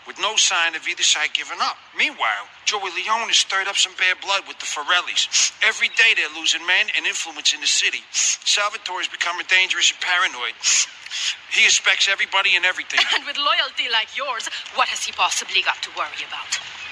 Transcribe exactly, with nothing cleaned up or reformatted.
with no sign of either side giving up. Meanwhile, Joey Leone has stirred up some bad blood with the Forellis. Every day they're losing men and influence in the city. Salvatore is becoming dangerous and paranoid. He expects everybody and everything. And with loyalty like yours, what has he possibly got to worry about?